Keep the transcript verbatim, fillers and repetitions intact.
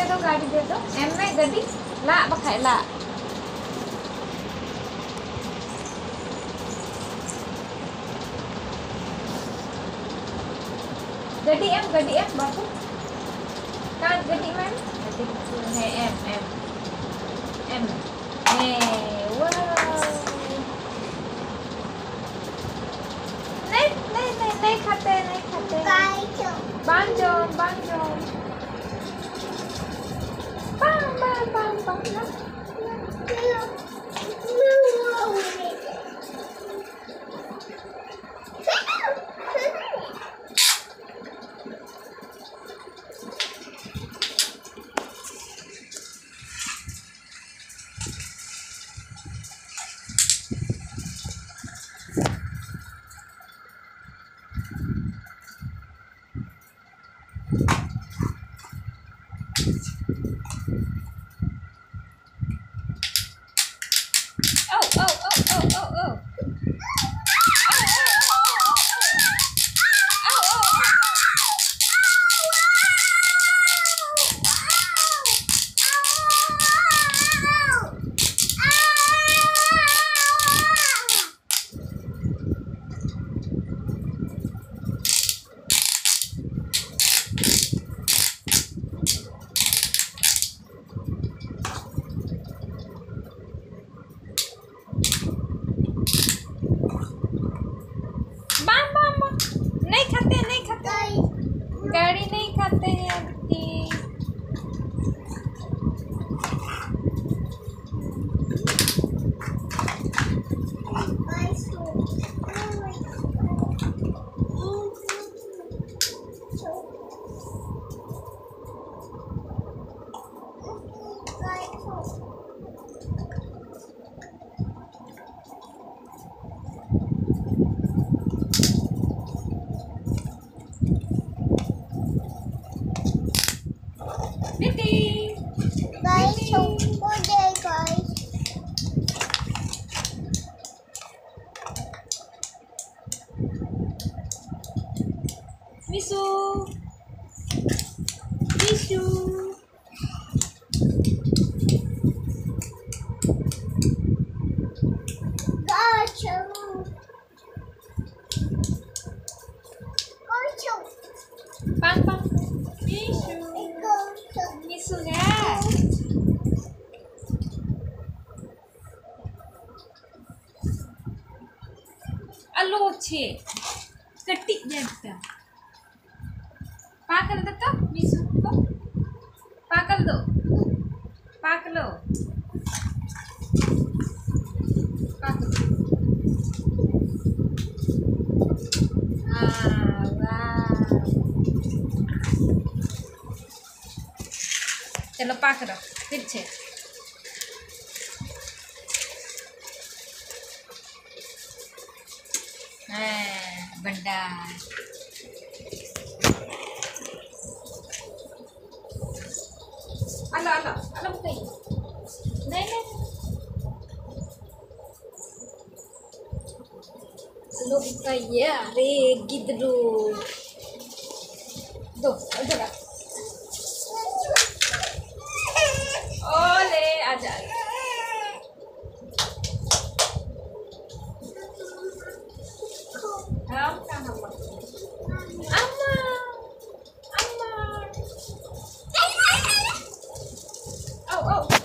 दे दो, गाड़ी दे दो। एम में गड्डी ला बखाय ला। गड्डी एम, गड्डी एम बापू kan gede man gede है एम एम एम ए wow नहीं नहीं नहीं नहीं खाते नहीं खाते banjo banjo bang bang bang bang ना oh oh oh oh oh oh नहीं खाते नहीं खाते गाड़ी नहीं खाते हैं बेटी बेटी guys choco deh guys Misu Misu gacho gacho Pang pang Misu gacho Misu ya Aloche ketik dia kita pakal dito Misu ko pakal do pakalo pakal ah wow चलो पाक दो पीछे हाँ बड़ा अलो अलो अलो बुकाई नहीं नहीं अलो बुकाई ya अरे गिद्दू दो इधर ओले आजा हम कहाँ अम्मा अम्मा oh oh